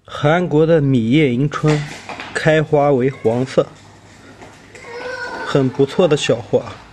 韩国的米叶迎春，开花为黄色，很不错的小花。